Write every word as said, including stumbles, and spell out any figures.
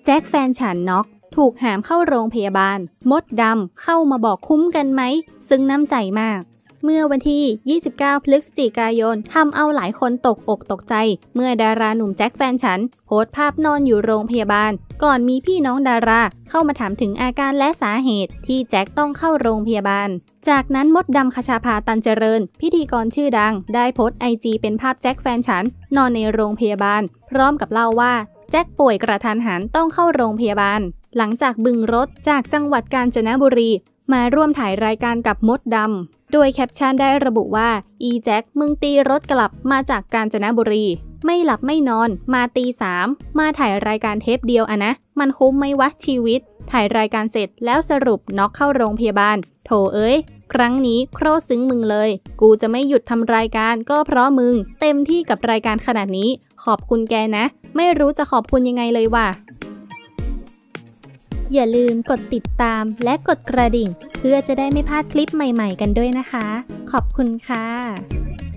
จ็คแฟนฉันน็อกถูกหามเข้าโรงพยาบาลมดดำเข้ามาบอกคุ้มกันไหมซึ่งน้ำใจมากเมื่อวันที่ยี่สิบเก้าพฤศจิกายนทำเอาหลายคนตกอกตกใจเมื่อดาราหนุ่มแจ็คแฟนฉันโพสต์ภาพนอนอยู่โรงพยาบาลก่อนมีพี่น้องดาราเข้ามาถามถึงอาการและสาเหตุที่แจ็คต้องเข้าโรงพยาบาลจากนั้นมดดำคชาภาตันเจริญพิธีกรชื่อดังได้โพสต์ไอจีเป็นภาพแจ็คแฟนฉันนอนในโรงพยาบาลพร้อมกับเล่าว่าแจ็คป่วยกระทันหันต้องเข้าโรงพยาบาลหลังจากบึงรถจากจังหวัดกาญจนบุรีมาร่วมถ่ายรายการกับมดดำโดยแคปชั่นได้ระบุว่าอีแจ็คมึงตีรถกลับมาจากกาญจนบุรีไม่หลับไม่นอนมาตีสามมาถ่ายรายการเทปเดียวอะนะมันคุ้มไหมวะชีวิตถ่ายรายการเสร็จแล้วสรุปน็อกเข้าโรงพยาบาลโถเอ้ยครั้งนี้โคตรซึ้งมึงเลยกูจะไม่หยุดทำรายการก็เพราะมึงเต็มที่กับรายการขนาดนี้ขอบคุณแกนะไม่รู้จะขอบคุณยังไงเลยว่ะอย่าลืมกดติดตามและกดกระดิ่งเพื่อจะได้ไม่พลาดคลิปใหม่ๆกันด้วยนะคะขอบคุณค่ะ